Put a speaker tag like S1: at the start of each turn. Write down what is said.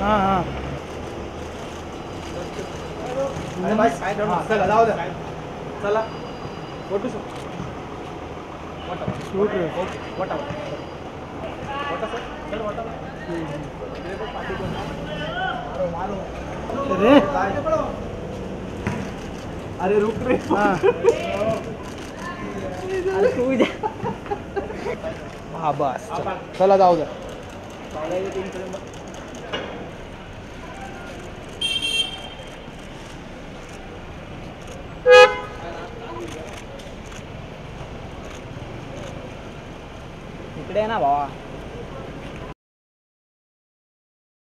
S1: हां हां
S2: चला जाऊ द्या चला फोटो शूट
S1: शूट रे
S2: वाटा सर वाटा
S1: रे
S2: अरे रुक रे
S1: हां
S2: हा बस चला जाऊ द्या
S3: इकडे आहे ना भावा.